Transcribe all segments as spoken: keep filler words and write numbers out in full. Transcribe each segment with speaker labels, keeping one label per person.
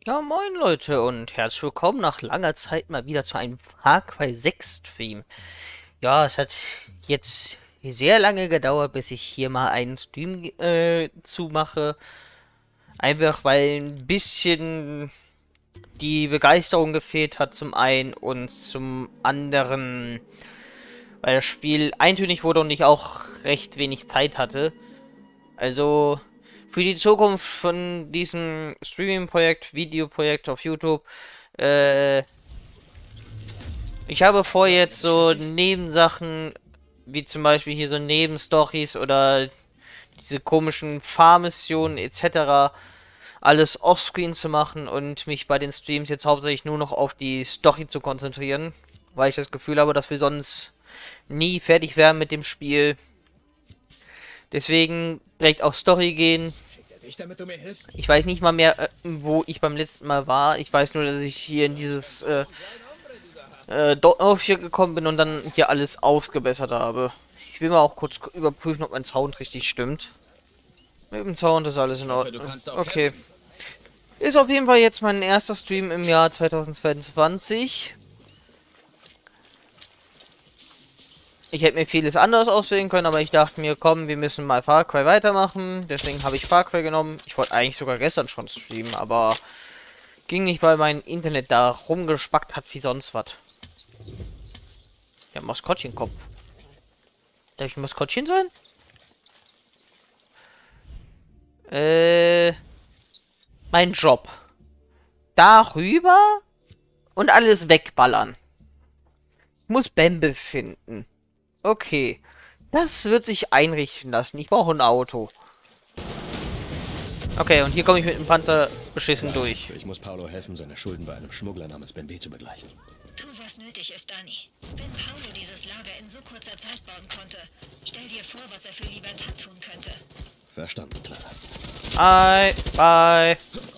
Speaker 1: Ja, moin Leute und herzlich willkommen nach langer Zeit mal wieder zu einem Far Cry sechs Stream. Ja, es hat jetzt sehr lange gedauert, bis ich hier mal einen Stream äh, zumache. Einfach weil ein bisschen die Begeisterung gefehlt hat zum einen und zum anderen, weil das Spiel eintönig wurde und ich auch recht wenig Zeit hatte. Also für die Zukunft von diesem Streaming-Projekt, Videoprojekt auf YouTube, äh, ich habe vor, jetzt so Nebensachen, wie zum Beispiel hier so Nebenstories oder diese komischen Fahrmissionen et cetera alles offscreen zu machen und mich bei den Streams jetzt hauptsächlich nur noch auf die Story zu konzentrieren, weil ich das Gefühl habe, dass wir sonst nie fertig wären mit dem Spiel. Deswegen direkt auf Story gehen. Ich weiß nicht mal mehr, äh, wo ich beim letzten Mal war. Ich weiß nur, dass ich hier in dieses äh, äh, Dorf hier gekommen bin und dann hier alles ausgebessert habe. Ich will mal auch kurz überprüfen, ob mein Sound richtig stimmt. Mit dem Sound ist alles in Ordnung. Okay. Ist auf jeden Fall jetzt mein erster Stream im Jahr zweitausendzweiundzwanzig. Ich hätte mir vieles anderes auswählen können, aber ich dachte mir, komm, wir müssen mal Far Cry weitermachen. Deswegen habe ich Far Cry genommen. Ich wollte eigentlich sogar gestern schon streamen, aber ging nicht, weil mein Internet da rumgespackt hat wie sonst was. Ja, Maskottchenkopf. Darf ich ein Maskottchen sein? Äh, mein Job. Darüber und alles wegballern. Ich muss Bamble finden. Okay. Das wird sich einrichten lassen. Ich brauche ein Auto. Okay, und hier komme ich mit dem Panzer beschissen durch.
Speaker 2: Ich muss Paolo helfen, seine Schulden bei einem Schmuggler namens Ben B zu begleichen.
Speaker 3: Tu, was nötig ist, Dani. Wenn Paolo dieses Lager in so kurzer Zeit bauen konnte, stell dir vor, was er für Libertad tun könnte.
Speaker 2: Verstanden, Clara.
Speaker 1: Bye, bye.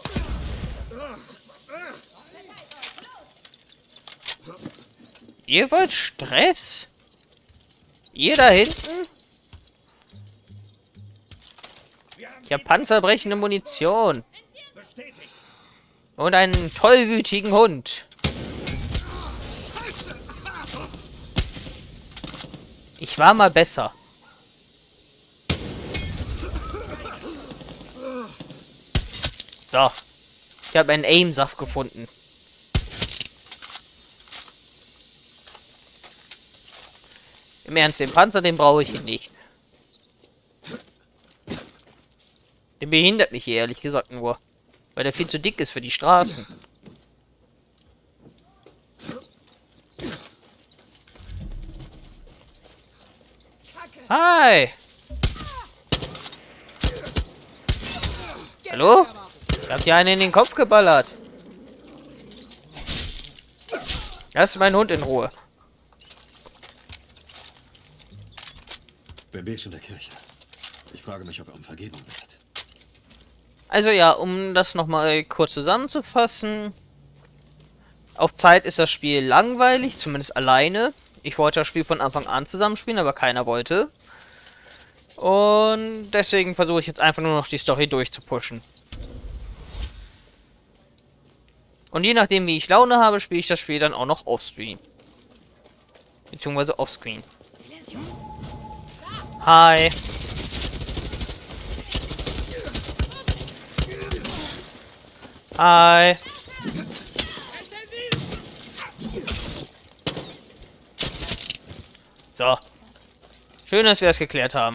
Speaker 1: Ihr wollt Stress? Ihr da hinten? Ich habe panzerbrechende Munition. Und einen tollwütigen Hund. Ich war mal besser. So. Ich habe einen Aim-Saft gefunden. Im Ernst, den Panzer, den brauche ich hier nicht. Der behindert mich hier, ehrlich gesagt, nur. Weil der viel zu dick ist für die Straßen. Hi! Hallo? Ich hab dir einen in den Kopf geballert. Lass meinen Hund in Ruhe.
Speaker 2: Ben B ist in der Kirche. Ich frage mich, ob er um Vergebung bittet.
Speaker 1: Also ja, um das nochmal kurz zusammenzufassen. Auf Zeit ist das Spiel langweilig, zumindest alleine. Ich wollte das Spiel von Anfang an zusammenspielen, aber keiner wollte. Und deswegen versuche ich jetzt einfach nur noch die Story durchzupushen. Und je nachdem, wie ich Laune habe, spiele ich das Spiel dann auch noch offscreen. Beziehungsweise offscreen. Hi. Hi. So. Schön, dass wir das geklärt haben.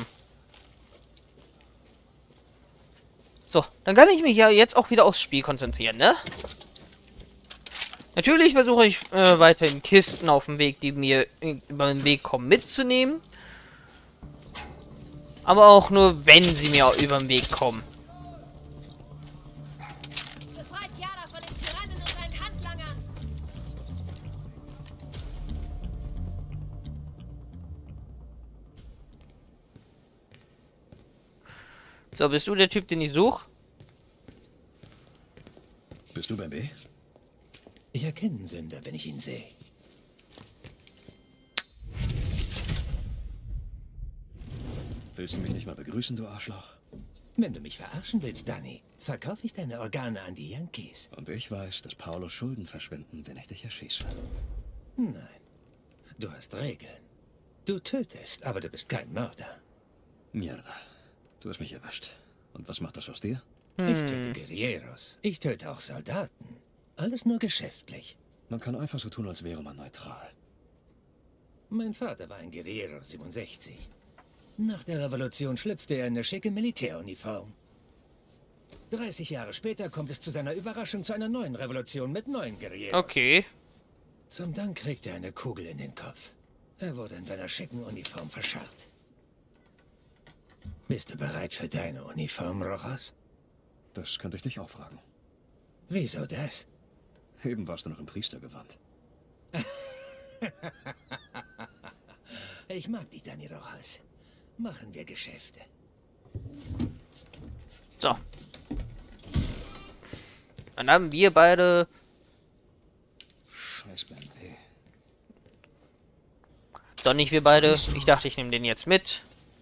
Speaker 1: So, dann kann ich mich ja jetzt auch wieder aufs Spiel konzentrieren, ne? Natürlich versuche ich äh, weiterhin Kisten auf dem Weg, die mir über den Weg kommen, mitzunehmen. Aber auch nur, wenn sie mir über den Weg kommen. So, bist du der Typ, den ich suche?
Speaker 2: Bist du Ben B?
Speaker 4: Ich erkenne einen Sünder, wenn ich ihn sehe.
Speaker 2: Willst du mich nicht mal begrüßen, du Arschloch?
Speaker 4: Wenn du mich verarschen willst, Danny, verkaufe ich deine Organe an die Yankees.
Speaker 2: Und ich weiß, dass Paulos Schulden verschwinden, wenn ich dich erschieße.
Speaker 4: Nein, du hast Regeln. Du tötest, aber du bist kein Mörder.
Speaker 2: Mierda, du hast mich erwischt. Und was macht das aus dir?
Speaker 4: Ich töte Guerilleros. Ich töte auch Soldaten. Alles nur geschäftlich.
Speaker 2: Man kann einfach so tun, als wäre man neutral.
Speaker 4: Mein Vater war ein Guerillero siebenundsechzig. Nach der Revolution schlüpfte er in eine schicke Militäruniform. dreißig Jahre später kommt es zu seiner Überraschung zu einer neuen Revolution mit neuen Guerilleros.
Speaker 1: Okay.
Speaker 4: Zum Dank kriegte er eine Kugel in den Kopf. Er wurde in seiner schicken Uniform verscharrt. Bist du bereit für deine Uniform, Rojas?
Speaker 2: Das könnte ich dich auch fragen.
Speaker 4: Wieso das?
Speaker 2: Eben warst du noch im Priestergewand.
Speaker 4: Ich mag dich, Danny Rojas. Machen wir Geschäfte.
Speaker 1: So. Dann haben wir beide...
Speaker 2: Scheiß Ben B.
Speaker 1: Doch nicht wir beide. Ich dachte, ich nehme den jetzt mit.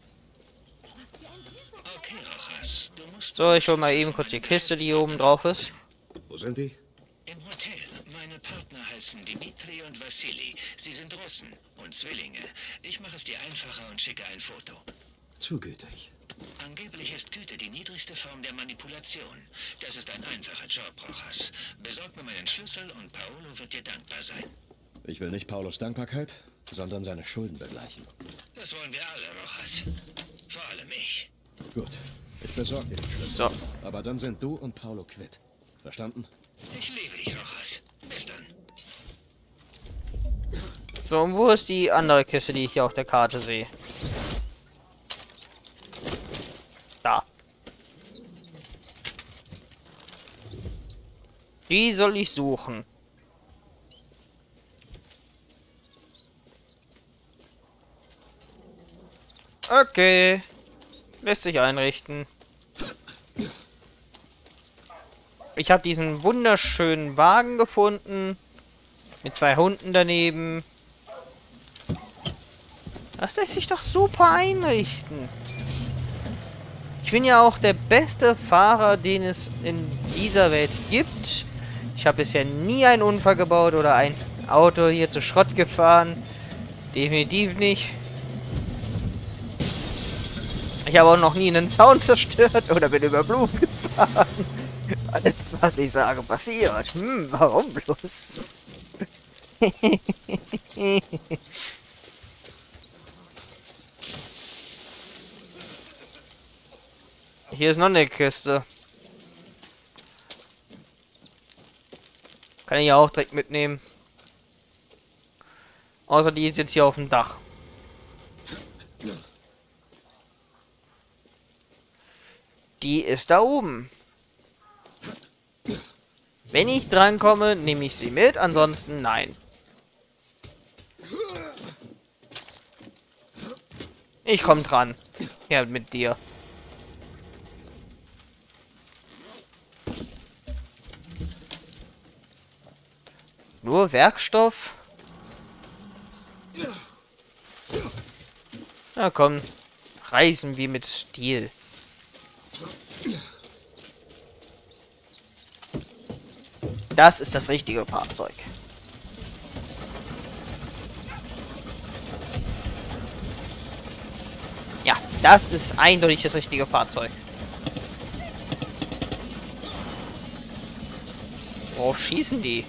Speaker 5: Okay, Rojas, du musst...
Speaker 1: So, ich hole mal eben kurz die Kiste, die hier oben drauf ist.
Speaker 2: Wo sind die?
Speaker 5: Im Hotel. Meine Partner heißen Dimitri und Vassili. Sie sind Russen und Zwillinge. Ich mache es dir einfacher und schicke ein Foto.
Speaker 2: Zu gütig.
Speaker 5: Angeblich ist Güte die niedrigste Form der Manipulation. Das ist ein einfacher Job, Rojas. Besorg mir meinen Schlüssel und Paolo wird dir dankbar sein.
Speaker 2: Ich will nicht Paulos Dankbarkeit, sondern seine Schulden begleichen.
Speaker 5: Das wollen wir alle, Rojas. Vor allem ich.
Speaker 2: Gut, ich besorge dir den Schlüssel.
Speaker 1: So.
Speaker 2: Aber dann sind du und Paulo quitt. Verstanden?
Speaker 5: Ich liebe dich, Rojas. Bis dann.
Speaker 1: So, und wo ist die andere Kiste, die ich hier auf der Karte sehe? Da. Die soll ich suchen. Okay. Lässt sich einrichten. Ich habe diesen wunderschönen Wagen gefunden. Mit zwei Hunden daneben. Das lässt sich doch super einrichten. Ich bin ja auch der beste Fahrer, den es in dieser Welt gibt. Ich habe bisher nie einen Unfall gebaut oder ein Auto hier zu Schrott gefahren. Definitiv nicht. Ich habe auch noch nie einen Zaun zerstört oder bin über Blumen gefahren. Alles, was ich sage, passiert. Hm, warum bloß? Hier ist noch eine Kiste. Kann ich ja auch direkt mitnehmen. Außer die ist jetzt hier auf dem Dach. Die ist da oben. Wenn ich drankomme, nehme ich sie mit. Ansonsten nein. Ich komme dran. Ja, mit dir. Nur Werkstoff? Na komm. Reisen wir mit Stil. Das ist das richtige Fahrzeug. Ja, das ist eindeutig das richtige Fahrzeug. Worauf schießen die?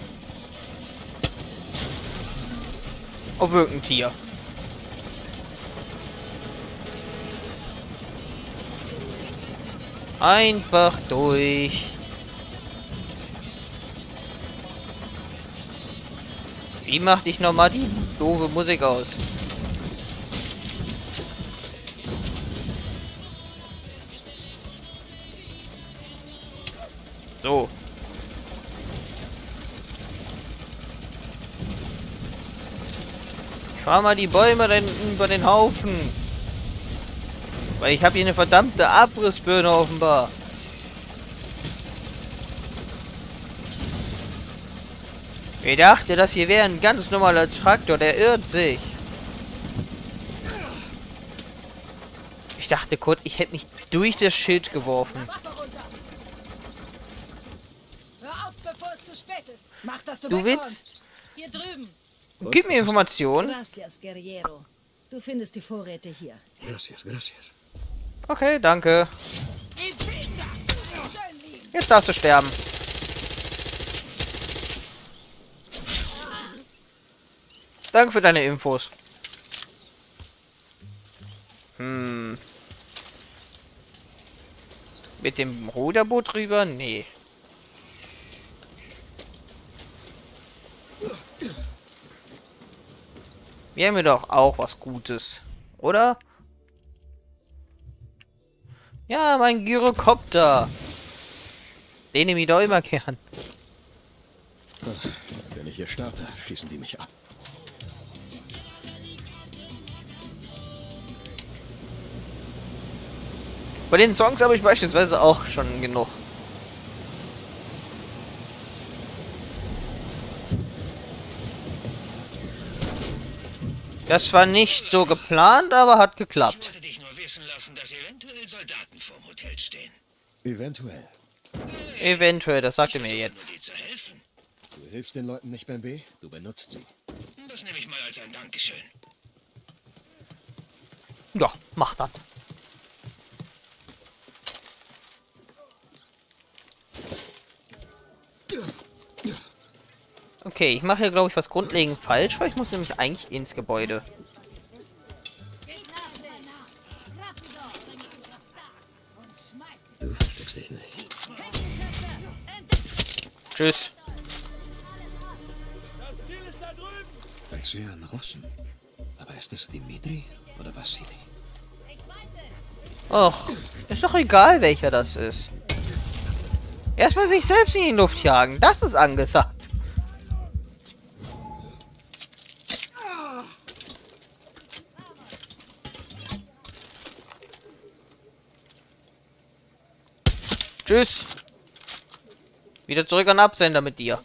Speaker 1: Auf irgendein Tier. Einfach durch. Wie macht ich nochmal die doofe Musik aus? So. Ich fahr mal die Bäume dann über den Haufen. Weil ich habe hier eine verdammte Abrissbirne offenbar. Ich dachte, das hier wäre ein ganz normaler Traktor, der irrt sich. Ich dachte kurz, ich hätte mich durch das Schild geworfen.
Speaker 6: Hör auf, bevor es zu spät ist. Mach, dass du
Speaker 1: Du
Speaker 6: wegkommst.
Speaker 1: willst?
Speaker 6: Hier drüben.
Speaker 1: Gib mir Informationen.
Speaker 6: Gracias, Guerriero. Du findest die Vorräte hier.
Speaker 2: Gracias, gracias.
Speaker 1: Okay, danke.
Speaker 6: Schön liegen.
Speaker 1: Jetzt darfst du sterben. Danke für deine Infos. Hm. Mit dem Ruderboot rüber? Nee. Wir haben ja doch auch was Gutes, oder? Ja, mein Gyrokopter. Den nehme ich doch immer gern.
Speaker 2: Wenn ich hier starte, schießen die mich ab.
Speaker 1: Bei den Songs habe ich beispielsweise auch schon genug. Das war nicht so geplant, aber hat
Speaker 5: Ich
Speaker 1: geklappt.
Speaker 5: wollte dich nur wissen lassen, dass eventuell Soldaten vorm Hotel stehen.
Speaker 2: Eventuell.
Speaker 1: Eventuell, das sagt er mir
Speaker 5: Nur
Speaker 1: jetzt.
Speaker 5: dir zu helfen.
Speaker 2: Du hilfst den Leuten nicht beim B, du benutzt sie.
Speaker 5: Das nehme ich mal als ein Dankeschön.
Speaker 1: Ja, mach das. Okay, ich mache hier, glaube ich, was grundlegend falsch, weil ich muss nämlich eigentlich ins Gebäude.
Speaker 2: Du versteckst dich nicht.
Speaker 1: Tschüss.
Speaker 2: Ich sehe einen Russen. Aber ist es Dimitri oder Vassili?
Speaker 1: Och, ist doch egal, welcher das ist. Erstmal sich selbst in die Luft jagen, das ist angesagt. Tschüss. Wieder zurück an Absender mit dir.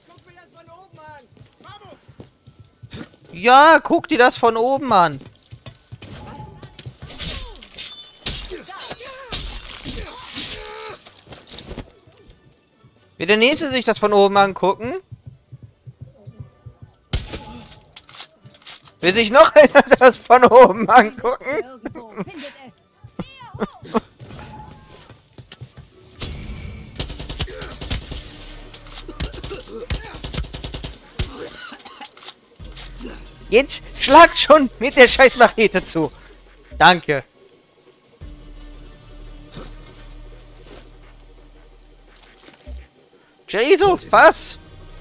Speaker 1: Ja, guck dir das von oben an. Will der Nächste sich das von oben angucken? Will sich noch einer das von oben angucken?
Speaker 6: Irgendwo findet es.
Speaker 1: Jetzt schlagt schon mit der scheiß Machete zu. Danke. Jesus, was?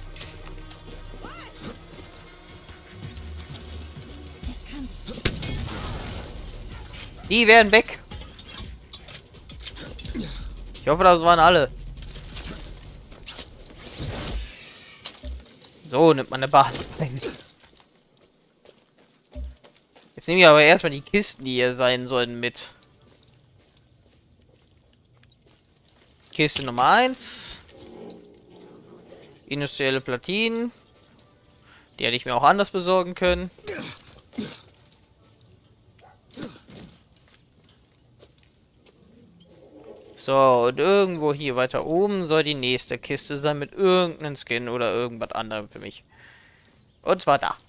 Speaker 1: Die werden weg. Ich hoffe, das waren alle. So nimmt man eine Basis ein. Jetzt nehmen wir aber erstmal die Kisten, die hier sein sollen, mit. Kiste Nummer eins. Industrielle Platinen. Die hätte ich mir auch anders besorgen können. So, und irgendwo hier weiter oben soll die nächste Kiste sein mit irgendeinem Skin oder irgendwas anderem für mich. Und zwar da.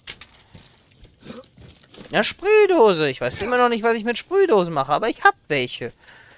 Speaker 1: Ja, Sprühdose. Ich weiß immer noch nicht, was ich mit Sprühdosen mache, aber ich hab welche.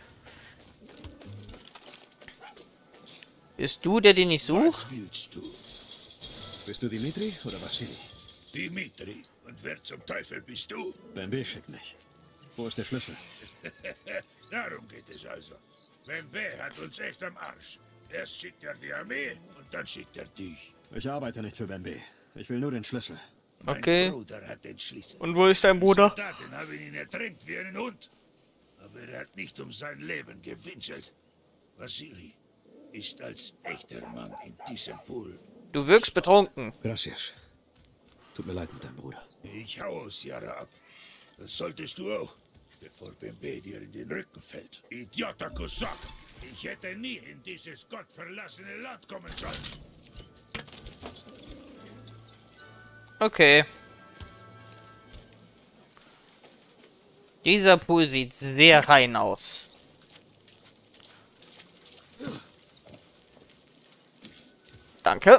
Speaker 1: Bist du der, den ich suche?
Speaker 7: Was willst du?
Speaker 2: Bist du Dimitri oder Vassili?
Speaker 7: Dimitri. Und wer zum Teufel bist du?
Speaker 2: Beim B schickt mich. Wo ist der Schlüssel?
Speaker 7: Darum geht es also. Ben B hat uns echt am Arsch. Erst schickt er die Armee und dann schickt er dich.
Speaker 2: Ich arbeite nicht für Ben B. Ich will nur den Schlüssel.
Speaker 7: Mein
Speaker 1: Okay.
Speaker 7: Bruder hat den Schlüssel.
Speaker 1: Und wo ist dein Bruder?
Speaker 7: Die Soldaten haben ihn ertränkt wie einen Hund. Aber er hat nicht um sein Leben gewinselt. Vassili ist als echter Mann in diesem Pool.
Speaker 1: Du wirkst betrunken.
Speaker 2: Gracias. Tut mir leid mit deinem Bruder.
Speaker 7: Ich hau aus Jahre ab. Das solltest du auch, bevor Ben B dir in den Rücken fällt. Idioter Kosak! Ich hätte nie in dieses gottverlassene Land kommen sollen.
Speaker 1: Okay. Dieser Pool sieht sehr rein aus. Danke.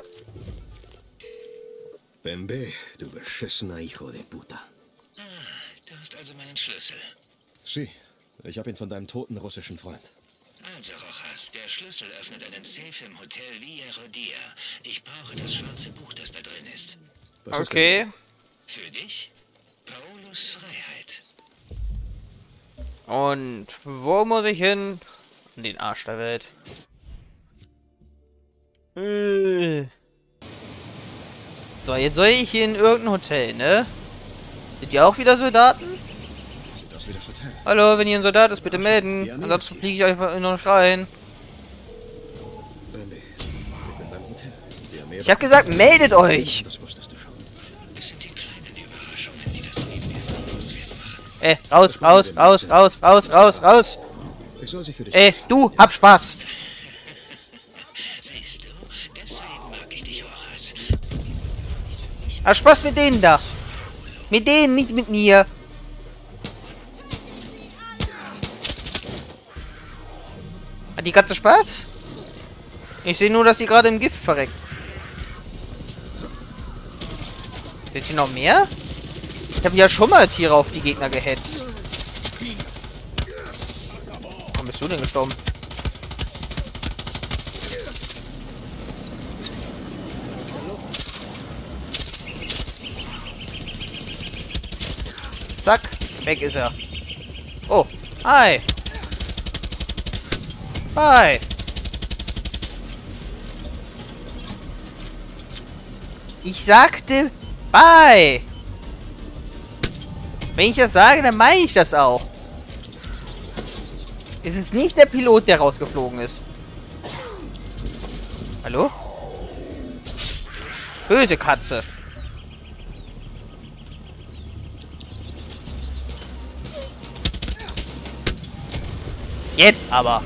Speaker 2: Bembe, du beschissener Hijo de puta.
Speaker 5: Ah, du hast also meinen Schlüssel.
Speaker 2: Sie, ich habe ihn von deinem toten russischen Freund.
Speaker 5: Also, Rojas, der Schlüssel öffnet einen Safe im Hotel Villa Rodia. Ich brauche das schwarze Buch, das da drin ist.
Speaker 2: Was ist
Speaker 1: Okay.
Speaker 2: denn?
Speaker 5: Für dich, Paulus Freiheit.
Speaker 1: Und wo muss ich hin? In den Arsch der Welt. Äh. So, jetzt soll ich hier in irgendein Hotel, ne? Sind die auch wieder Soldaten?
Speaker 2: Sieht aus wie das Hotel.
Speaker 1: Hallo, wenn hier ein Soldat ist, bitte melden. Ansonsten fliege ich einfach noch rein.
Speaker 2: Bambi, ich bin beim Hotel. Die Armee
Speaker 1: Ich hab gesagt, meldet euch!
Speaker 2: Das wusstest du schon.
Speaker 5: Es sind die kleinen Überraschungen, die das Leben erst lebenswert machen.
Speaker 1: Ey, raus, raus, raus, raus, raus, raus, raus!
Speaker 2: Ich soll sie für dich.
Speaker 1: Ey, du, hab Spaß!
Speaker 5: Siehst du, deswegen mag ich dich, Rojas.
Speaker 1: Hab Spaß mit denen da! Mit denen, nicht mit mir! Hat die Katze Spaß? Ich sehe nur, dass die gerade im Gift verreckt. Sind hier noch mehr? Ich habe ja schon mal Tiere auf die Gegner gehetzt. Warum bist du denn gestorben? Zack, weg ist er. Oh, hi. Hi. Ich sagte bye. Wenn ich das sage, dann meine ich das auch. Ist es nicht der Pilot, der rausgeflogen ist. Hallo? Böse Katze. Jetzt aber.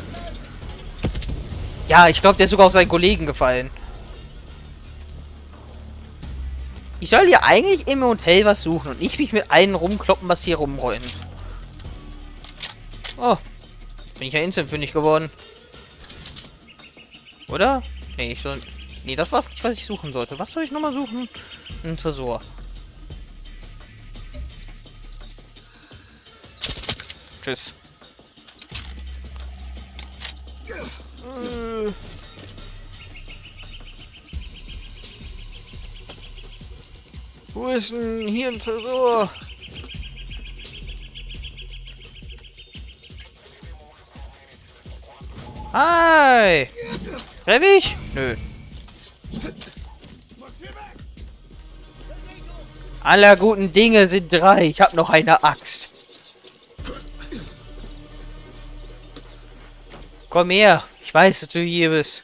Speaker 1: Ja, ich glaube, der ist sogar auf seinen Kollegen gefallen. Ich soll hier eigentlich im Hotel was suchen und nicht mich mit allen rumkloppen, was hier rumrollen. Oh. Bin ich ja instant fündig geworden. Oder? Nee, ich soll... Nee, das war's nicht, was ich suchen sollte. Was soll ich nochmal suchen? Ein Tresor. Tschüss. Äh. Wo ist denn hier ein Tresor? Hi! Treff ich? Nö. Aller guten Dinge sind drei. Ich hab noch eine Axt. Komm her. Ich weiß, dass du hier bist.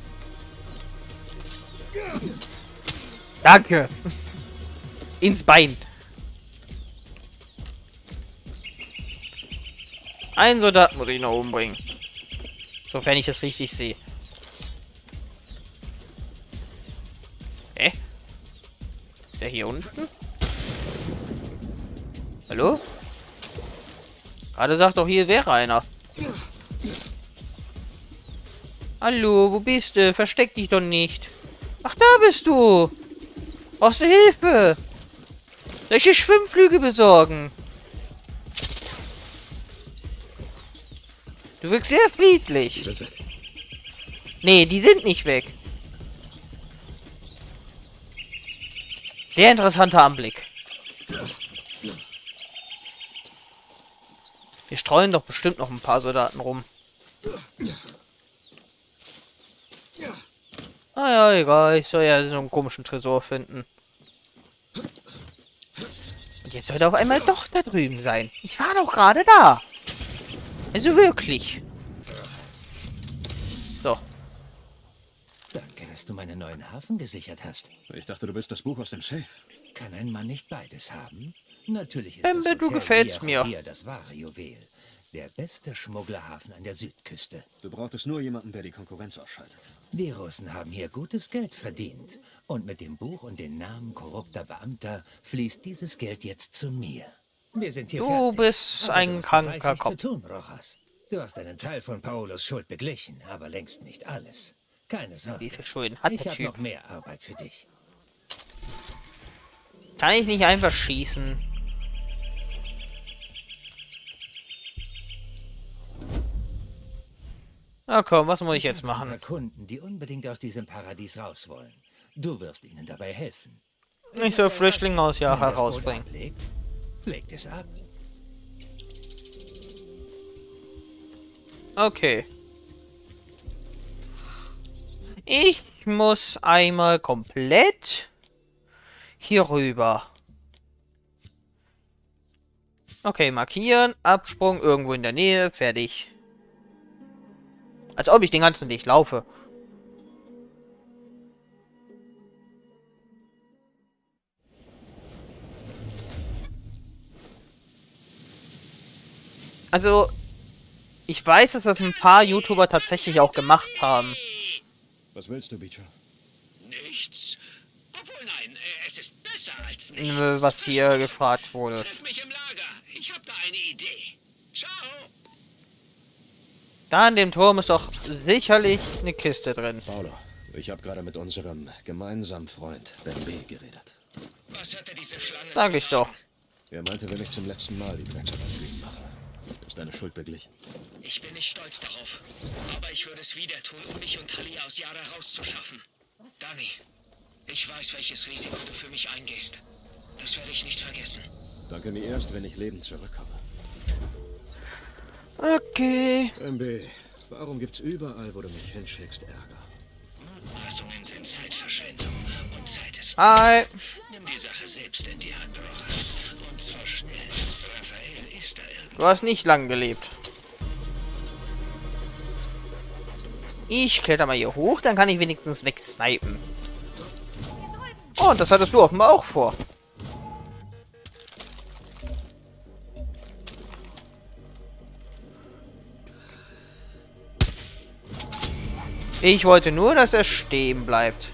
Speaker 1: Danke. Ins Bein. Einen Soldaten muss ich noch umbringen. Sofern ich das richtig sehe. Hä? Ist der hier unten? Hallo? Gerade sagt doch, hier wäre einer. Hallo, wo bist du? Versteck dich doch nicht. Ach, da bist du. Brauchst du Hilfe? Soll ich dir Schwimmflüge besorgen? Du wirkst sehr friedlich.
Speaker 2: Die sind weg.
Speaker 1: Nee, die sind nicht weg. Sehr interessanter Anblick. Wir streuen doch bestimmt noch ein paar Soldaten rum. Ah ja, egal. Ich soll ja so einen komischen Tresor finden. Und jetzt soll er auf einmal doch da drüben sein. Ich war doch gerade da. Also wirklich. So.
Speaker 4: Danke, dass du meinen neuen Hafen gesichert hast.
Speaker 2: Ich dachte, du willst das Buch aus dem Safe.
Speaker 4: Kann ein Mann nicht beides haben? Natürlich ist
Speaker 1: Bembe,
Speaker 4: das
Speaker 1: du
Speaker 4: Hotel
Speaker 1: gefällst
Speaker 4: Villa
Speaker 1: mir.
Speaker 4: Rodia das wahre Juwel. Der beste Schmugglerhafen an der Südküste.
Speaker 2: Du brauchtest nur jemanden, der die Konkurrenz ausschaltet.
Speaker 4: Die Russen haben hier gutes Geld verdient. Und mit dem Buch und den Namen korrupter Beamter fließt dieses Geld jetzt zu mir. Wir sind hier
Speaker 1: Du
Speaker 4: fertig.
Speaker 1: bist
Speaker 4: Aber
Speaker 1: ein
Speaker 4: du hast
Speaker 1: kranker
Speaker 4: reichlich
Speaker 1: Kopf.
Speaker 4: zu tun, Rojas. Du hast einen Teil von Paolos Schuld beglichen, aber längst nicht alles. Keine Sorge.
Speaker 1: Wie viel Schulden hat
Speaker 4: Ich
Speaker 1: der
Speaker 4: habe
Speaker 1: Typ?
Speaker 4: noch mehr Arbeit für dich.
Speaker 1: Kann ich nicht einfach schießen? Na komm, was muss ich jetzt
Speaker 4: habe ein
Speaker 1: machen?
Speaker 4: paar Kunden, die unbedingt aus diesem Paradies raus wollen. Du wirst ihnen dabei helfen.
Speaker 1: Ich soll Flüchtlinge aus Jahr
Speaker 4: Wenn das Boot
Speaker 1: herausbringen.
Speaker 4: ablegt, legt es ab.
Speaker 1: Okay. Ich muss einmal komplett hier rüber. Okay, markieren, Absprung, irgendwo in der Nähe, fertig. Als ob ich den ganzen Weg laufe. Also, ich weiß, dass das ein paar YouTuber tatsächlich auch gemacht haben.
Speaker 2: Was willst du, Beecher?
Speaker 5: Nichts. Obwohl, nein, äh, es ist besser als
Speaker 1: äh,
Speaker 5: nichts.
Speaker 1: Was hier gefragt wurde.
Speaker 5: Treff mich im Lager. Ich habe da eine Idee. Ciao.
Speaker 1: Da in dem Turm ist doch sicherlich eine Kiste drin.
Speaker 2: Paolo, ich habe gerade mit unserem gemeinsamen Freund Ben B. geredet.
Speaker 5: Was hat er diese Schlange
Speaker 1: Sag
Speaker 5: zu
Speaker 1: ich doch.
Speaker 5: sagen?
Speaker 2: Er meinte, wenn ich zum letzten Mal die Drecksarbeit für ihn mache, ist deine Schuld beglichen.
Speaker 5: Ich bin nicht stolz darauf. Aber ich würde es wieder tun, um dich und Talia aus Yara rauszuschaffen. Dani, ich weiß, welches Risiko du für mich eingehst. Das werde ich nicht vergessen.
Speaker 2: Danke mir erst, wenn ich lebend zurückkomme.
Speaker 1: Okay.
Speaker 2: Ben B., warum gibt's überall, wo du mich hinschickst, Ärger?
Speaker 5: Anmaßungen sind Zeitverschwendung. Und Zeit ist...
Speaker 1: Hi.
Speaker 5: Nimm die Sache selbst in die Hand, Rojas. Und zwar schnell. Raphael ist da irgendwo.
Speaker 1: Du hast nicht lang gelebt. Ich kletter mal hier hoch, dann kann ich wenigstens wegsnipen. Oh, und das hattest du offenbar auch vor. Ich wollte nur, dass er stehen bleibt.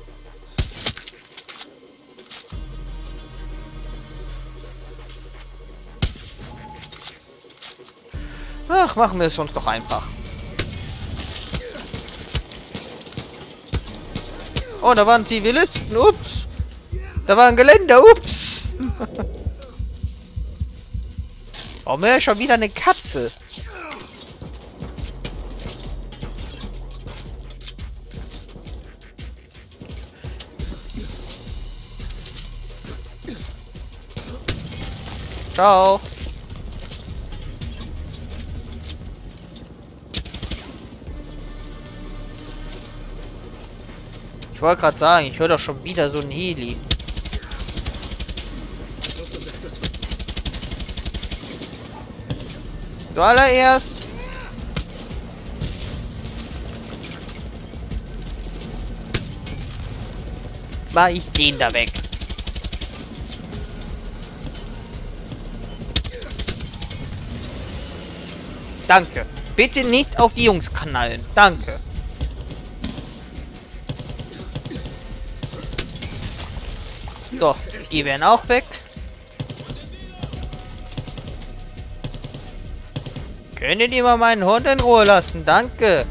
Speaker 1: Ach, machen wir es uns doch einfach. Oh, da waren Zivilisten. Ups. Da war ein Geländer. Ups. Warum wäre schon wieder eine Katze? Ciao. Ich wollte gerade sagen, ich höre doch schon wieder so ein Heli. Zuallererst war ich den da weg. Danke. Bitte nicht auf die Jungs knallen. Danke. So, die werden auch weg. Könntet ihr mal meinen Hund in Ruhe lassen? Danke.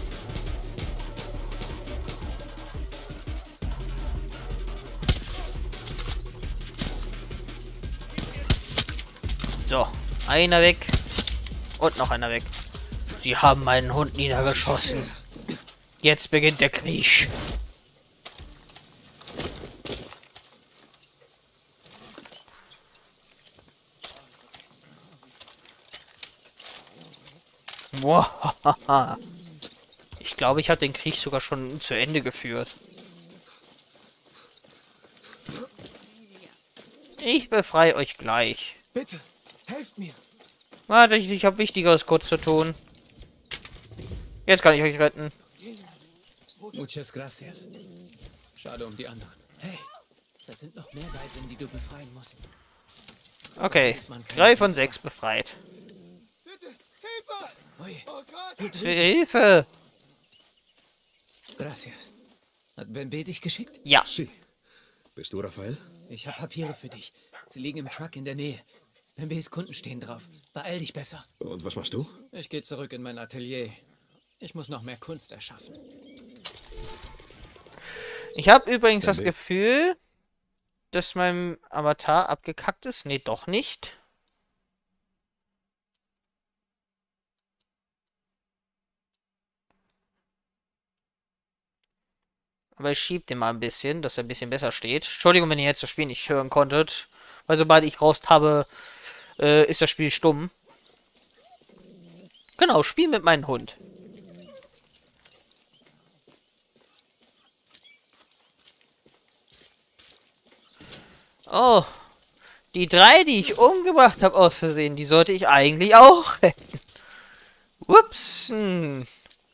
Speaker 1: So, einer weg. Und noch einer weg. Sie haben meinen Hund niedergeschossen. Jetzt beginnt der Krieg. Wow. Ich glaube, ich habe den Krieg sogar schon zu Ende geführt. Ich befreie euch gleich.
Speaker 2: Bitte, helft mir.
Speaker 1: Warte, ich, ich habe Wichtigeres kurz zu tun. Jetzt kann ich euch retten.
Speaker 8: Muchas gracias. Schade um die anderen. Hey, da sind noch mehr Geiseln, die du befreien musst.
Speaker 1: Okay, drei von sechs befreit.
Speaker 2: Bitte, Hilfe!
Speaker 8: Ui,
Speaker 2: Oh Gott!
Speaker 1: Zur Hilfe!
Speaker 8: gracias. Hat Ben B. dich geschickt?
Speaker 1: Ja.
Speaker 2: Sie. Bist du Raphael?
Speaker 8: Ich habe Papiere für dich. Sie liegen im Truck in der Nähe. Bembes Kunden stehen drauf. Beeil dich besser.
Speaker 2: Und was machst du?
Speaker 8: Ich gehe zurück in mein Atelier. Ich muss noch mehr Kunst erschaffen.
Speaker 1: Ich habe übrigens das
Speaker 2: Bembe.
Speaker 1: Gefühl, dass mein Avatar abgekackt ist. Nee, doch nicht. Aber ich schieb den mal ein bisschen, dass er ein bisschen besser steht. Entschuldigung, wenn ihr jetzt das Spiel nicht hören konntet. Weil sobald ich raus habe, äh, ist das Spiel stumm. Genau, Spiel mit meinem Hund. Oh. Die drei, die ich umgebracht habe aus Versehen, die sollte ich eigentlich auch retten. Ups. Hm.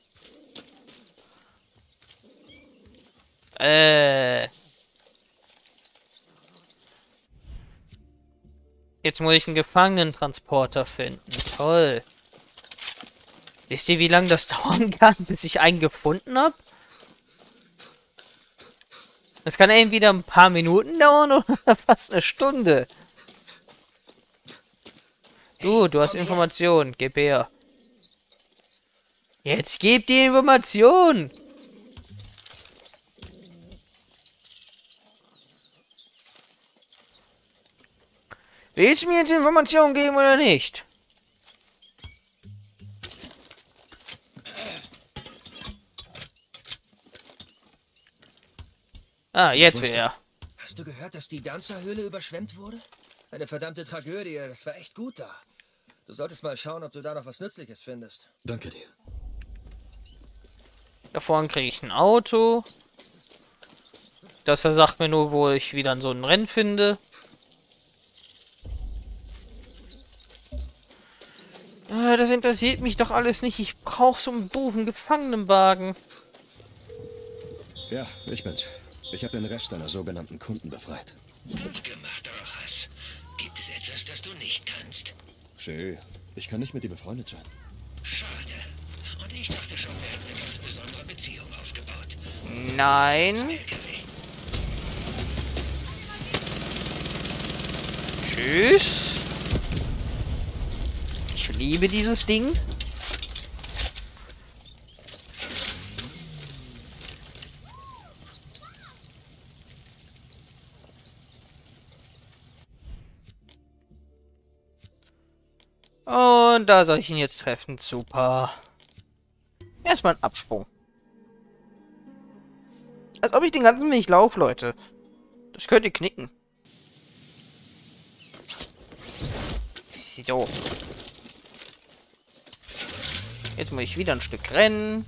Speaker 1: Äh. Jetzt muss ich einen Gefangenentransporter finden. Toll. Wisst ihr, wie lange das dauern kann, bis ich einen gefunden habe? Das kann entweder ein paar Minuten dauern oder fast eine Stunde. Du, du hast Informationen. Gib her. Jetzt gib die Information. Willst du mir jetzt Informationen geben oder nicht? Ah, jetzt wieder.
Speaker 4: Hast du gehört, dass die Danzerhöhle überschwemmt wurde? Eine verdammte Tragödie, das war echt gut da. Du solltest mal schauen, ob du da noch was Nützliches findest.
Speaker 2: Danke dir.
Speaker 1: Da vorne kriege ich ein Auto. Das er sagt mir nur, wo ich wieder so ein Rennen finde. Äh, das interessiert mich doch alles nicht. Ich brauche so einen doofen Gefangenenwagen.
Speaker 2: Ja, ich bin's. Ich habe den Rest deiner sogenannten Kunden befreit.
Speaker 5: Gut gemacht, Rojas. Gibt es etwas, das du nicht kannst?
Speaker 2: Schön. Ich kann nicht mit dir befreundet sein.
Speaker 5: Schade. Und ich dachte schon, wir hätten eine ganz besondere Beziehung aufgebaut.
Speaker 1: Nein.
Speaker 5: L K W.
Speaker 1: Tschüss. Ich liebe dieses Ding. Und da soll ich ihn jetzt treffen. Super. Erstmal ein Absprung. Als ob ich den ganzen Weg nicht laufe, Leute. Das könnt ihr knicken. So. Jetzt muss ich wieder ein Stück rennen.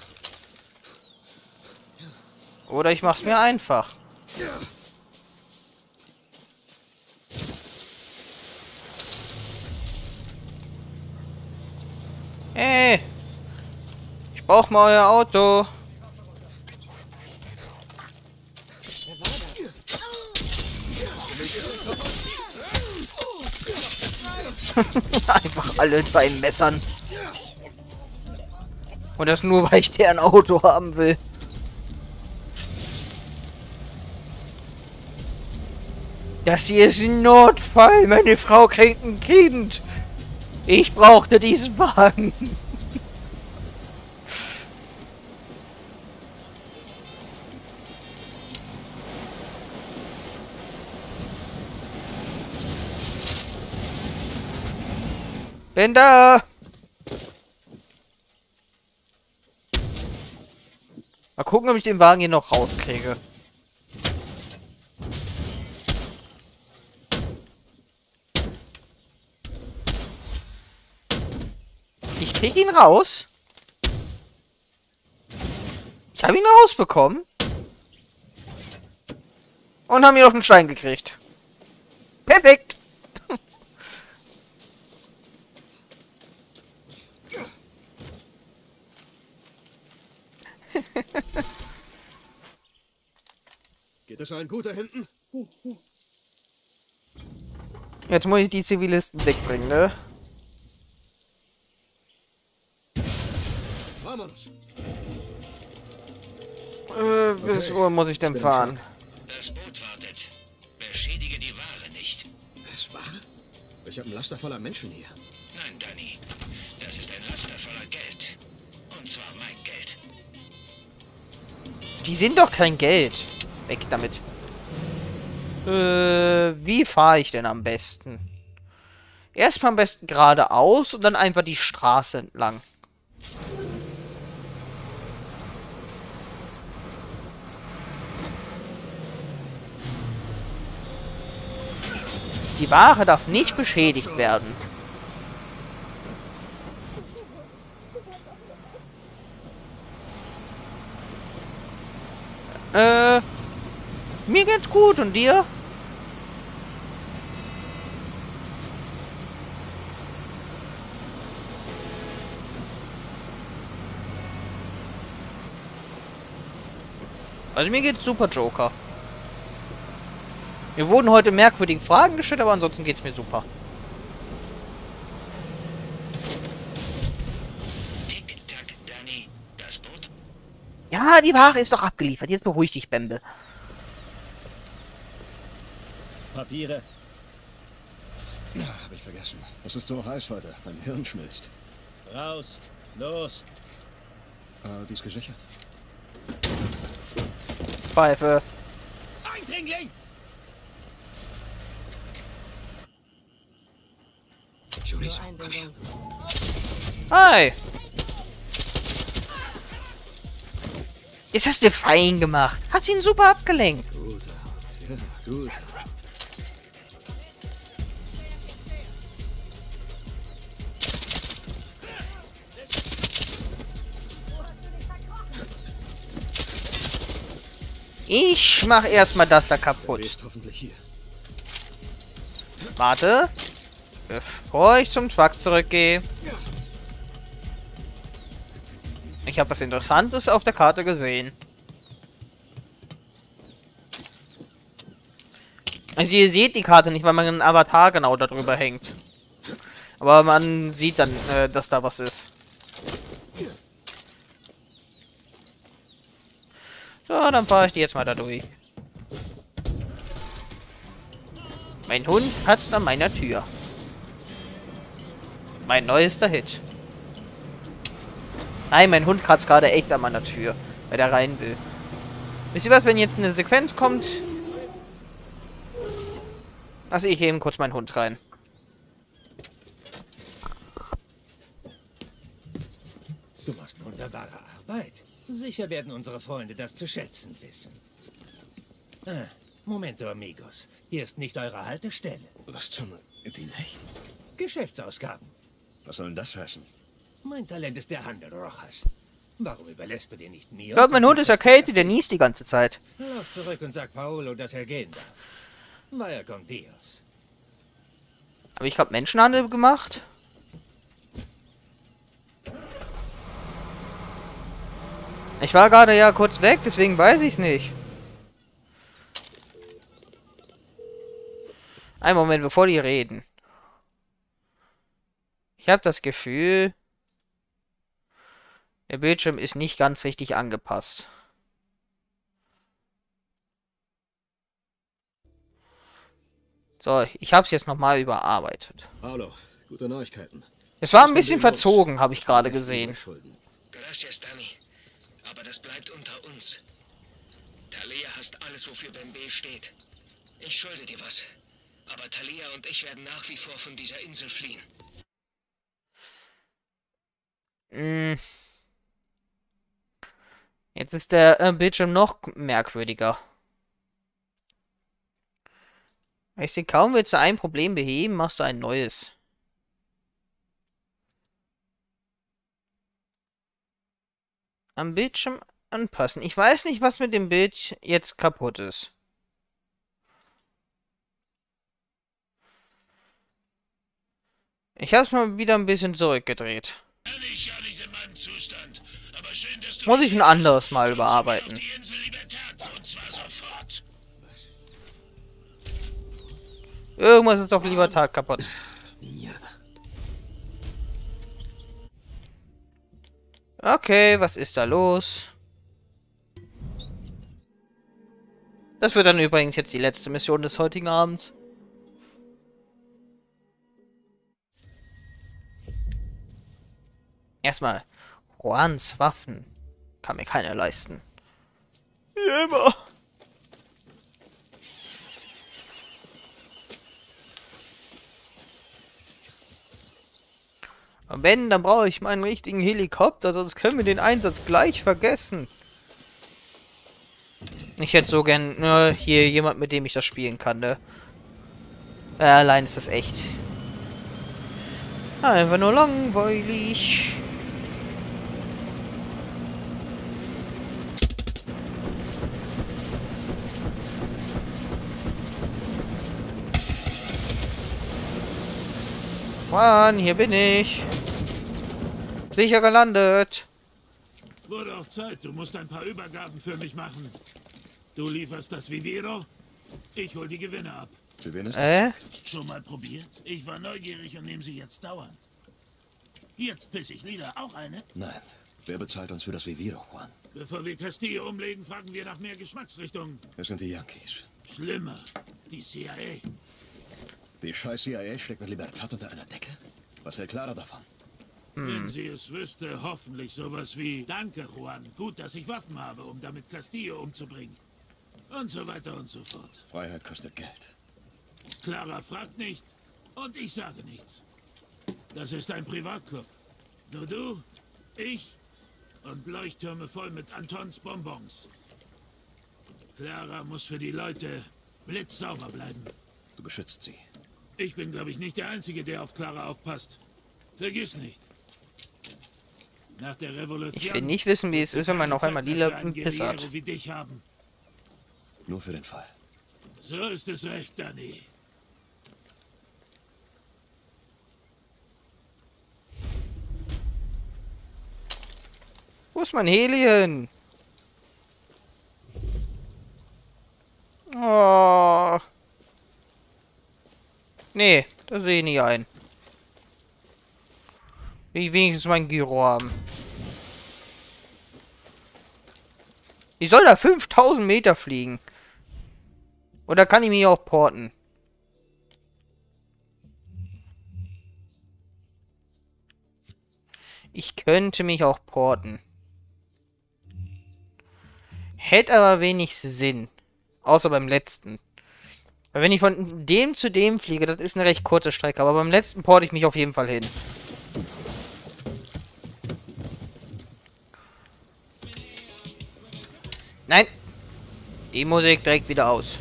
Speaker 1: Oder ich mach's mir einfach. Hey! Ich brauch mal euer Auto. Einfach alle drei Messern. Und das nur, weil ich deren Auto haben will. Das hier ist ein Notfall. Meine Frau kriegt ein Kind. Ich brauchte diesen Wagen. Bin da. Mal gucken, ob ich den Wagen hier noch rauskriege. Ich krieg ihn raus. Ich habe ihn rausbekommen. Und haben ihn auf den Stein gekriegt. Perfekt.
Speaker 2: Geht es allen gut da hinten?
Speaker 1: Jetzt muss ich die Zivilisten wegbringen, ne?
Speaker 2: Vamos.
Speaker 1: Äh, bis
Speaker 2: Okay.
Speaker 1: wo muss ich denn fahren?
Speaker 5: Das Boot wartet. Beschädige die Ware nicht.
Speaker 2: Was war? Ich habe ein Laster voller Menschen hier.
Speaker 5: Nein, Danny. Das ist ein Laster voller Geld. Und zwar mein Geld.
Speaker 1: Die sind doch kein Geld. Weg damit. Äh, wie fahre ich denn am besten? Erstmal am besten geradeaus und dann einfach die Straße entlang. Die Ware darf nicht beschädigt werden. Äh, mir geht's gut und dir? Also mir geht's super, Joker. Mir wurden heute merkwürdige Fragen gestellt, aber ansonsten geht's mir super.
Speaker 5: Tick-Tack, Danny. Das Boot.
Speaker 1: Ja, die Ware ist doch abgeliefert. Jetzt beruhig dich, Bembe.
Speaker 4: Papiere.
Speaker 2: Ja, habe ich vergessen. Es ist so heiß heute. Mein Hirn schmilzt.
Speaker 4: Raus. Los.
Speaker 2: Äh, die ist gesichert.
Speaker 1: Pfeife.
Speaker 4: Eindringling!
Speaker 2: Juris, komm her.
Speaker 1: Hi. Jetzt hast du fein gemacht. Hat ihn super abgelenkt.
Speaker 2: Gut, ja, gut.
Speaker 1: Ich mach erstmal das da
Speaker 2: Du
Speaker 1: kaputt.
Speaker 2: bist hoffentlich hier.
Speaker 1: Warte. Bevor ich zum Truck zurückgehe. Ich habe was Interessantes auf der Karte gesehen. Also ihr seht die Karte nicht, weil mein Avatar genau darüber hängt. Aber man sieht dann, äh, dass da was ist. So, dann fahre ich die jetzt mal da durch. Mein Hund kratzt an meiner Tür. Mein neuester Hit. Nein, mein Hund kratzt gerade echt an meiner Tür, weil er rein will. Wisst ihr was, wenn jetzt eine Sequenz kommt? Lasse ich eben kurz meinen Hund rein.
Speaker 4: Du machst wunderbare Arbeit. Sicher werden unsere Freunde das zu schätzen wissen. Ah, Momento, amigos. Hier ist nicht eure Haltestelle.
Speaker 2: Was zum... Die nicht?
Speaker 4: Geschäftsausgaben.
Speaker 2: Was soll denn das heißen?
Speaker 4: Mein Talent ist der Handel, Rojas. Warum überlässt du dir nicht mir?
Speaker 1: Ich glaube, mein Hund ist erkältet, der niest die ganze Zeit.
Speaker 4: Lauf zurück und sag Paolo, dass er gehen darf. Vaya con Dios.
Speaker 1: Habe ich gerade Menschenhandel gemacht? Ich war gerade ja kurz weg, deswegen weiß ich es nicht. Einen Moment, bevor die reden. Ich habe das Gefühl, der Bildschirm ist nicht ganz richtig angepasst. So, ich habe es jetzt nochmal überarbeitet.
Speaker 2: Paolo, gute Neuigkeiten.
Speaker 1: Es war ein bisschen verzogen, habe ich gerade gesehen.
Speaker 5: Gracias, Danny. Aber das bleibt unter uns. Talia hasst alles, wofür Bembe steht. Ich schulde dir was. Aber Talia und ich werden nach wie vor von dieser Insel fliehen.
Speaker 1: Mm. Jetzt ist der äh, Bildschirm noch merkwürdiger. Ich sehe, kaum willst du ein Problem beheben, machst du ein neues. Am Bildschirm anpassen. Ich weiß nicht, was mit dem Bild jetzt kaputt ist. Ich habe es mal wieder ein bisschen zurückgedreht.
Speaker 7: Ehrlich, ja nicht in meinem Zustand. Aber schön, dass du
Speaker 1: Muss ich ein anderes Mal überarbeiten.
Speaker 7: die Insel Libertad, und zwar sofort.
Speaker 1: Irgendwas ist doch lieber Tag kaputt. Okay, was ist da los? Das wird dann übrigens jetzt die letzte Mission des heutigen Abends. Erstmal, Juans Waffen kann mir keiner leisten. Wie immer. Und wenn, dann brauche ich meinen richtigen Helikopter, sonst können wir den Einsatz gleich vergessen. Ich hätte so gern äh, hier jemand, mit dem ich das spielen kann, ne? Äh, allein ist das echt einfach nur langweilig. Mann, hier bin ich. Sicher gelandet.
Speaker 7: Wurde auch Zeit. Du musst ein paar Übergaben für mich machen. Du lieferst das Viviro. Ich hol die Gewinne ab.
Speaker 2: Für wen ist das?
Speaker 1: Äh?
Speaker 7: Schon mal probiert? Ich war neugierig und nehme sie jetzt dauernd. Jetzt piss ich wieder. Auch eine?
Speaker 2: Nein. Wer bezahlt uns für das Viviro, Juan?
Speaker 7: Bevor wir Castillo umlegen, fragen wir nach mehr Geschmacksrichtungen.
Speaker 2: Es sind die Yankees.
Speaker 7: Schlimmer. Die C I A.
Speaker 2: Die scheiß C I A steckt mit Libertad unter einer Decke? Was hält Clara davon?
Speaker 7: Wenn sie es wüsste, hoffentlich sowas wie: Danke, Juan. Gut, dass ich Waffen habe, um damit Castillo umzubringen. Und so weiter und so fort.
Speaker 2: Freiheit kostet Geld.
Speaker 7: Clara fragt nicht und ich sage nichts. Das ist ein Privatclub. Nur du, ich und Leuchttürme voll mit Antons Bonbons. Clara muss für die Leute blitzsauber bleiben.
Speaker 2: Du beschützt sie.
Speaker 7: Ich bin, glaube ich, nicht der Einzige, der auf Clara aufpasst. Vergiss nicht. Nach der Revolution...
Speaker 1: Ich will nicht wissen, wie es ist, wenn man auf einmal lila Piss hat.
Speaker 7: Wie dich haben.
Speaker 2: Nur für den Fall.
Speaker 7: So ist es recht, Danny.
Speaker 1: Wo ist mein Helien? Oh. Nee, das sehe ich nicht ein. Will ich wenigstens mein Gyro haben. Ich soll da fünftausend Meter fliegen. Oder kann ich mich auch porten? Ich könnte mich auch porten. Hätte aber wenig Sinn. Außer beim letzten. Weil wenn ich von dem zu dem fliege, das ist eine recht kurze Strecke. Aber beim letzten porte ich mich auf jeden Fall hin. Nein! Die Musik direkt wieder aus.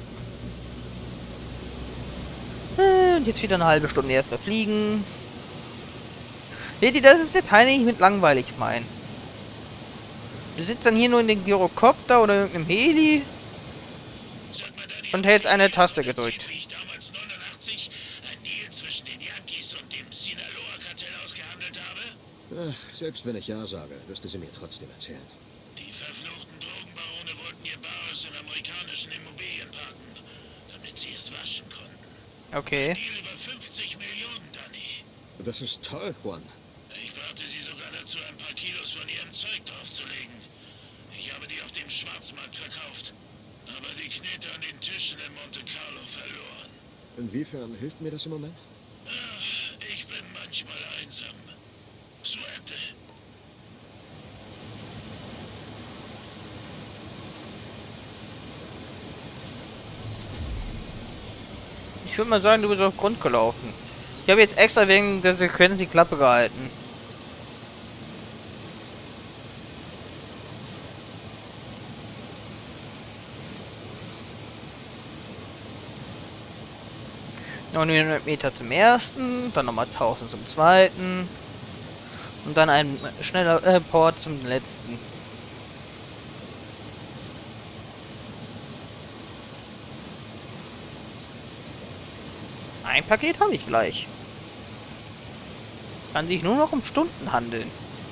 Speaker 1: Und jetzt wieder eine halbe Stunde erstmal fliegen. Seht ihr, das ist der Teil, den ich mit langweilig meine. Du sitzt dann hier nur in den Gyrocopter oder irgendeinem Heli und hältst eine Taste gedrückt.
Speaker 5: Wie ich damals neunundachtzig ein Deal zwischen den Yankees und dem Sinaloa-Kartell ausgehandelt habe?
Speaker 2: Ach, selbst wenn ich ja sage, wirst du sie mir trotzdem erzählen.
Speaker 5: Die verfluchten Drogenbarone wollten ihr Bares in amerikanischen Immobilien parken, damit sie es waschen konnten.
Speaker 1: Okay.
Speaker 5: Deal über fünfzig Millionen, Danny.
Speaker 2: Das ist toll, Juan.
Speaker 5: Ich brachte sie sogar dazu, ein paar Kilos von ihrem Zeug draufzulegen. Ich habe die auf dem Schwarzmarkt verkauft. Aber die Knete an den Tischen in Monte Carlo verloren.
Speaker 2: Inwiefern hilft mir das im Moment?
Speaker 5: Ach, ich bin manchmal einsam. Suerte.
Speaker 1: Ich würde mal sagen, du bist auf Grund gelaufen. Ich habe jetzt extra wegen der Sequenz die Klappe gehalten. neunhundert Meter zum ersten, dann nochmal tausend zum zweiten und dann ein schneller äh, Port zum letzten. Ein Paket habe ich gleich. Kann sich nur noch um Stunden handeln.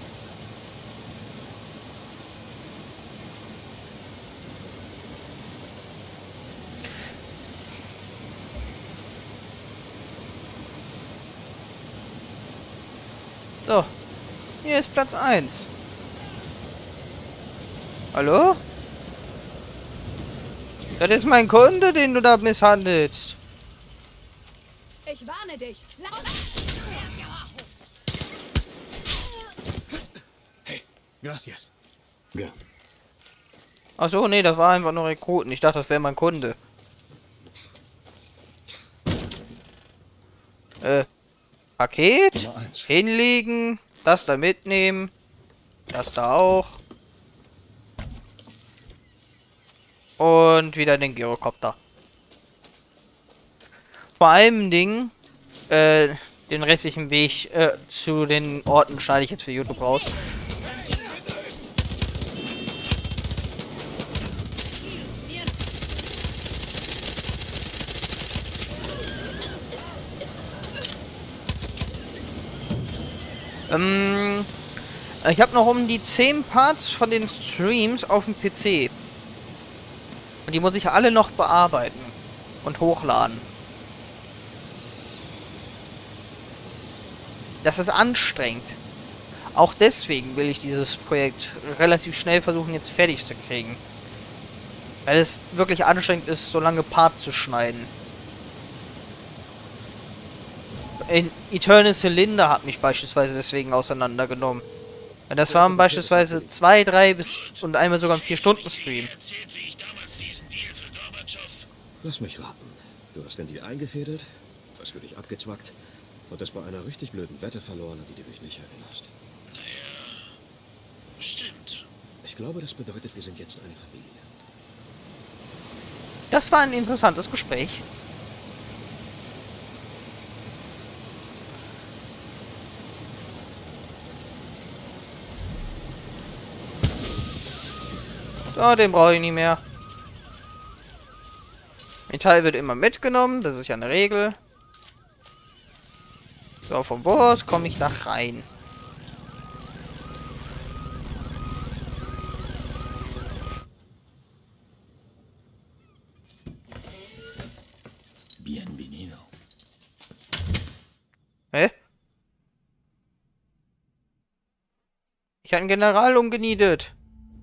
Speaker 1: So, hier ist Platz eins. Hallo? Das ist mein Kunde, den du da misshandelst.
Speaker 6: Ich warne dich. Lauf!
Speaker 2: Gracias. Gern.
Speaker 1: Achso, nee, das war einfach nur Rekruten. Ich dachte, das wäre mein Kunde. Äh, Paket?
Speaker 2: Nummer eins.
Speaker 1: Hinlegen. Das da mitnehmen. Das da auch. Und wieder den Gyrocopter. Vor allem Ding, äh, den restlichen Weg äh, zu den Orten schneide ich jetzt für YouTube raus. Ähm, ich habe noch um die zehn Parts von den Streams auf dem P C. Und die muss ich alle noch bearbeiten und hochladen. Das ist anstrengend. Auch deswegen will ich dieses Projekt relativ schnell versuchen, jetzt fertig zu kriegen. Weil es wirklich anstrengend ist, so lange Parts zu schneiden. In Eternal Cylinder hat mich beispielsweise deswegen auseinandergenommen. Ja, das waren beispielsweise zwei, drei bis und einmal sogar ein vier Stunden Stream.
Speaker 2: Lass mich raten. Du hast den Deal eingefädelt, was für dich abgezwackt und das bei einer richtig blöden Wette verloren, an die du dich nicht erinnerst.
Speaker 5: Naja, stimmt.
Speaker 2: Ich glaube, das bedeutet, wir sind jetzt eine Familie.
Speaker 1: Das war ein interessantes Gespräch. So, den brauche ich nicht mehr. Metall wird immer mitgenommen, das ist ja eine Regel. So, von wo aus komme ich da rein?
Speaker 7: Bienvenido.
Speaker 1: Hä? Ich habe einen General umgenietet.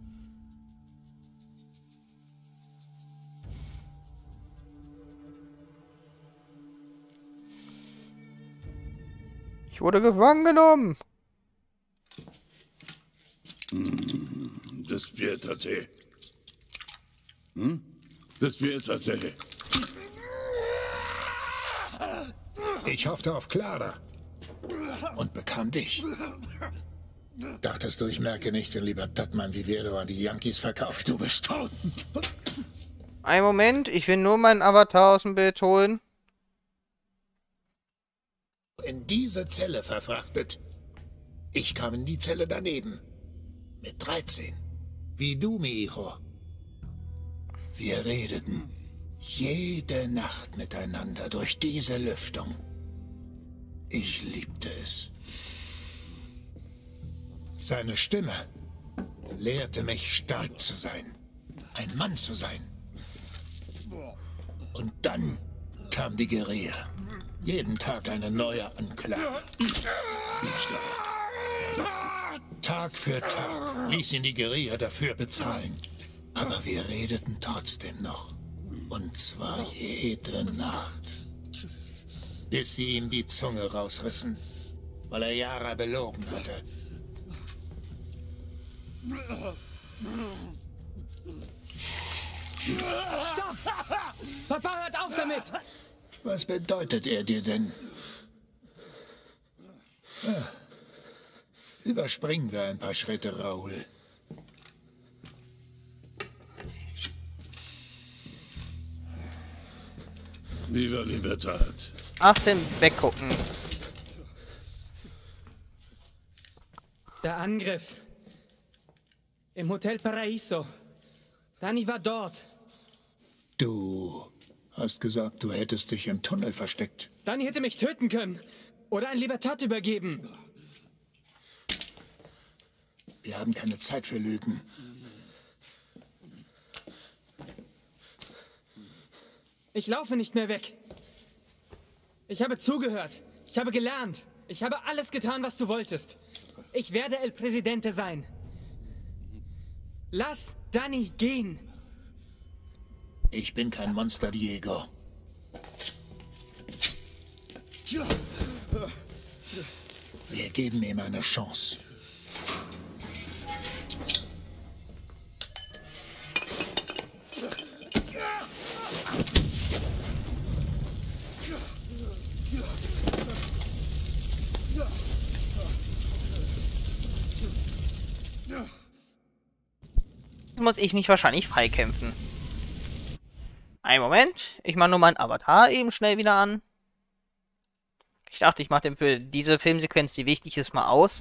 Speaker 1: Ich wurde gefangen genommen.
Speaker 7: Despiertate. Hm? Despiertate.
Speaker 9: Ich hoffte auf Clara. Und bekam dich. Dachtest du, ich merke nicht, in Libertad mein Vivero an die Yankees verkauft? Du bist tot.
Speaker 1: Einen Moment, ich will nur meinen Avatar aus dem Bild holen.
Speaker 9: In diese Zelle verfrachtet. Ich kam in die Zelle daneben. Mit dreizehn. Wie du, mi hijo. Wir redeten jede Nacht miteinander durch diese Lüftung. Ich liebte es. Seine Stimme lehrte mich, stark zu sein. Ein Mann zu sein. Und dann kam die Guerilla. Jeden Tag eine neue Anklage. Tag für Tag ließ ihn die Guerilla dafür bezahlen. Aber wir redeten trotzdem noch. Und zwar jede Nacht. Bis sie ihm die Zunge rausrissen, weil er Yara belogen hatte.
Speaker 4: Stopp! Papa, hört auf damit!
Speaker 9: Was bedeutet er dir denn? Ah. Überspringen wir ein paar Schritte, Raoul.
Speaker 7: Viva Libertad.
Speaker 1: achtzehn weggucken.
Speaker 4: Der Angriff. Im Hotel Paraíso. Dani war dort.
Speaker 9: Du hast gesagt, du hättest dich im Tunnel versteckt.
Speaker 4: Dani hätte mich töten können. Oder ein Libertad übergeben.
Speaker 9: Wir haben keine Zeit für Lügen.
Speaker 4: Ich laufe nicht mehr weg. Ich habe zugehört. Ich habe gelernt. Ich habe alles getan, was du wolltest. Ich werde El Presidente sein. Lass Dani gehen.
Speaker 9: Ich bin kein Monster, Diego. Wir geben ihm eine Chance.
Speaker 1: muss ich mich wahrscheinlich freikämpfen. Einen Moment. Ich mache nur meinen Avatar eben schnell wieder an. Ich dachte, ich mache dem für diese Filmsequenz, die wichtig ist, mal aus.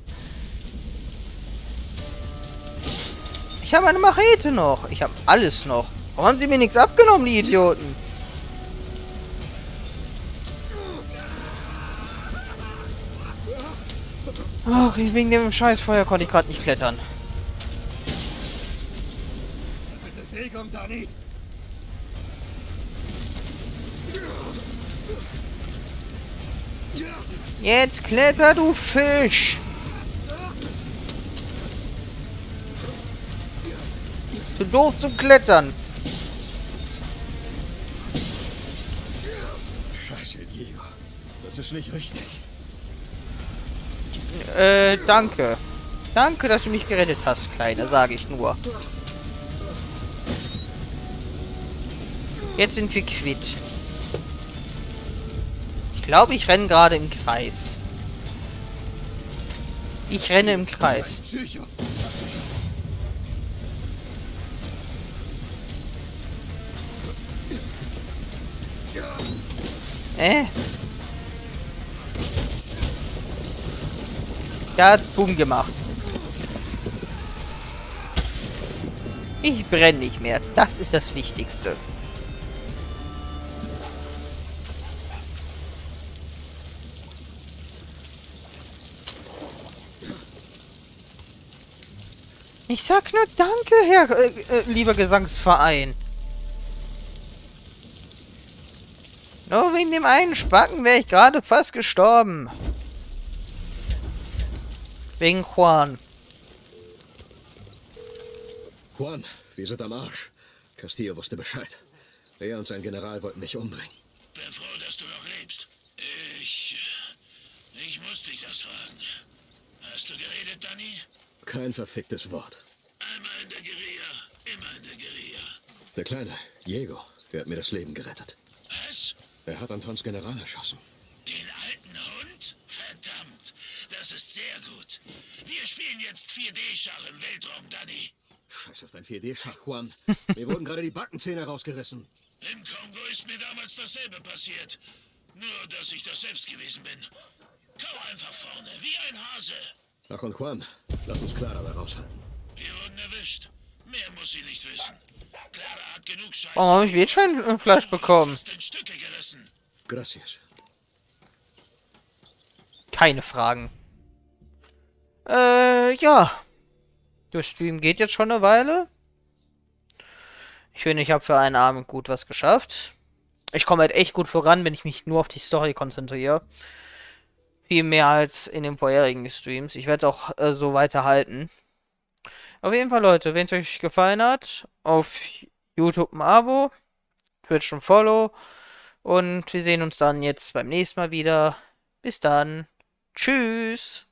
Speaker 1: Ich habe eine Machete noch. Ich habe alles noch. Warum haben sie mir nichts abgenommen, die Idioten? Ach, wegen dem Scheißfeuer konnte ich gerade nicht klettern. Jetzt kletter, du Fisch! Zu doof zum Klettern.
Speaker 2: Scheiße, Diego. Das ist nicht richtig.
Speaker 1: Äh, danke. Danke, dass du mich gerettet hast, Kleiner, sage ich nur. Jetzt sind wir quitt. Ich glaube, ich renne gerade im Kreis. Ich renne im Kreis. Äh? Da hat's Boom gemacht. Ich brenne nicht mehr. Das ist das Wichtigste. Ich sag nur Danke, Herr, äh, äh, lieber Gesangsverein. Nur wegen dem einen Spacken wäre ich gerade fast gestorben. Wegen Juan.
Speaker 2: Juan, wir sind am Arsch. Castillo wusste Bescheid. Er und sein General wollten mich umbringen.
Speaker 7: Bin froh, dass du noch lebst. Ich... Ich muss dich das fragen. Hast du geredet, Danny?
Speaker 2: Kein verficktes Wort.
Speaker 7: Einmal in der Guerilla, immer in der Guerilla.
Speaker 2: Der Kleine, Diego, der hat mir das Leben gerettet.
Speaker 7: Was?
Speaker 2: Er hat Antons General erschossen.
Speaker 7: Den alten Hund? Verdammt, das ist sehr gut. Wir spielen jetzt vier D-Schach im Weltraum, Danny.
Speaker 2: Scheiß auf dein vier D-Schach, Juan. Mir wurden gerade die Backenzähne rausgerissen.
Speaker 7: Im Kongo ist mir damals dasselbe passiert. Nur, dass ich das selbst gewesen bin. Kau einfach vorne, wie ein Hase.
Speaker 2: Ach und Juan, lass uns Clara da raushalten.
Speaker 7: Wir wurden erwischt. Mehr muss sie nicht wissen. Clara hat genug Scheiße.
Speaker 1: Warum habe ich Wildschweinfleisch bekommen?
Speaker 7: Fast in Stücke gerissen.
Speaker 2: Gracias.
Speaker 1: Keine Fragen. Äh, ja. Der Stream geht jetzt schon eine Weile. Ich finde, ich habe für einen Abend gut was geschafft. Ich komme halt echt gut voran, wenn ich mich nur auf die Story konzentriere. Viel mehr als in den vorherigen Streams. Ich werde es auch äh, so weiterhalten. Auf jeden Fall, Leute, wenn es euch gefallen hat, auf YouTube ein Abo, Twitch ein Follow. Und wir sehen uns dann jetzt beim nächsten Mal wieder. Bis dann. Tschüss.